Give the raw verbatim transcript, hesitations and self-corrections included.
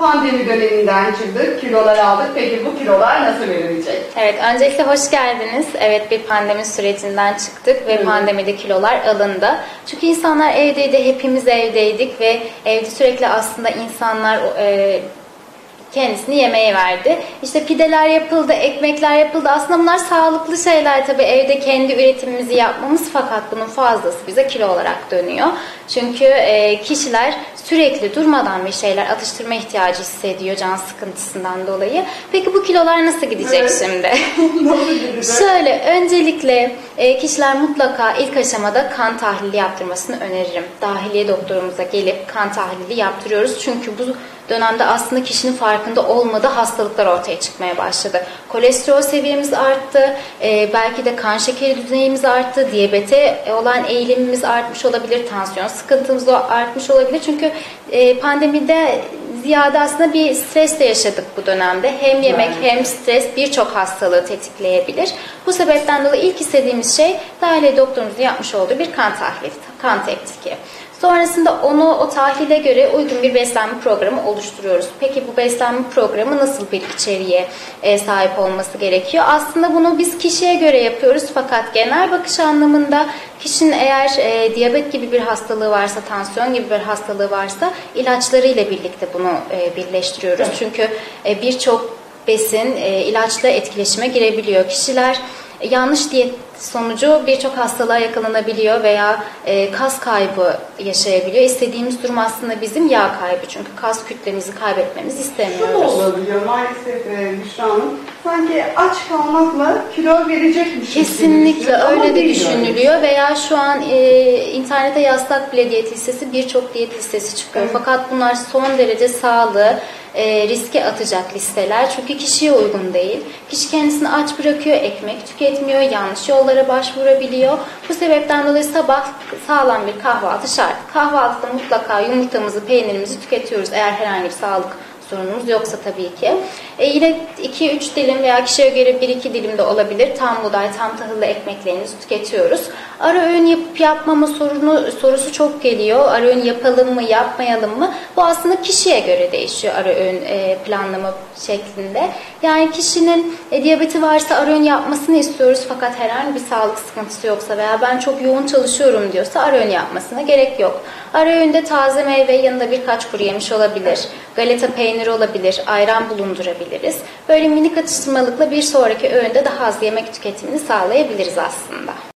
Pandemi döneminden çıktık, kilolar aldık. Peki bu kilolar nasıl verilecek? Evet, öncelikle hoş geldiniz. Evet, bir pandemi sürecinden çıktık ve evet. Pandemide kilolar alındı. Çünkü insanlar evdeydi, hepimiz evdeydik ve evde sürekli aslında insanlar e, kendisini yemeğe verdi. İşte pideler yapıldı, ekmekler yapıldı. Aslında bunlar sağlıklı şeyler tabii, evde kendi üretimimizi yapmamız, fakat bunun fazlası bize kilo olarak dönüyor. Çünkü e, kişiler sürekli durmadan bir şeyler atıştırma ihtiyacı hissediyor can sıkıntısından dolayı. Peki bu kilolar nasıl gidecek evet. şimdi? Şöyle, öncelikle e, kişiler mutlaka ilk aşamada kan tahlili yaptırmasını öneririm. Dahiliye doktorumuza gelip kan tahlili yaptırıyoruz. Çünkü bu dönemde aslında kişinin farkında olmadığı hastalıklar ortaya çıkmaya başladı. Kolesterol seviyemiz arttı, e, belki de kan şekeri düzeyimiz arttı, diyabete olan eğilimimiz artmış olabilir, tansiyon sıkıntımız artmış olabilir. Çünkü e, pandemide ziyade aslında bir stres de yaşadık bu dönemde. Hem yemek hem stres birçok hastalığı tetikleyebilir. Bu sebepten dolayı ilk istediğimiz şey dahiliye doktorumuzun yapmış olduğu bir kan tahlili, kan tetkiki. Sonrasında onu o tahlile göre uygun bir beslenme programı oluşturuyoruz. Peki bu beslenme programı nasıl bir içeriğe e, sahip olması gerekiyor? Aslında bunu biz kişiye göre yapıyoruz, fakat genel bakış anlamında kişinin eğer e, diyabet gibi bir hastalığı varsa, tansiyon gibi bir hastalığı varsa ilaçlarıyla birlikte bunu e, birleştiriyoruz. Çünkü e, birçok besin e, ilaçla etkileşime girebiliyor. Kişiler yanlış diyet sonucu birçok hastalığa yakalanabiliyor veya e, kas kaybı yaşayabiliyor. İstediğimiz durum aslında bizim yağ kaybı. Çünkü kas kütlemizi kaybetmemizi istemiyoruz. Şu da olabiliyor maalesef e, Büşra Hanım. Sanki aç kalmakla kilo verecekmiş. Kesinlikle öyle de düşünülüyor öyle. Veya şu an e, internete yaslak bile diyet listesi, birçok diyet listesi çıkıyor. Evet. Fakat bunlar son derece sağlığı e, riske atacak listeler. Çünkü kişiye uygun değil. Kişi kendisini aç bırakıyor, ekmek tüketmiyor, yanlış yollara başvurabiliyor. Bu sebepten dolayı sabah sağlam bir kahvaltı şart. Kahvaltıda mutlaka yumurtamızı, peynirimizi tüketiyoruz eğer herhangi bir sağlık sorunumuz yoksa tabii ki. E yine iki üç dilim veya kişiye göre bir iki dilim de olabilir. Tam buğday, tam tahıllı ekmeklerimizi tüketiyoruz. Ara öğün yapıp yapmama sorunu, sorusu çok geliyor. Ara öğün yapalım mı, yapmayalım mı? Bu aslında kişiye göre değişiyor ara öğün e, planlama şeklinde. Yani kişinin e, diyabeti varsa ara öğün yapmasını istiyoruz, fakat herhangi bir sağlık sıkıntısı yoksa veya ben çok yoğun çalışıyorum diyorsa ara öğün yapmasına gerek yok. Ara öğünde taze meyve, yanında birkaç kuru yemiş olabilir. Galeta peyniri olabilir, ayran bulundurabiliriz. Böyle minik atıştırmalıkla bir sonraki öğünde daha az yemek tüketimini sağlayabiliriz aslında.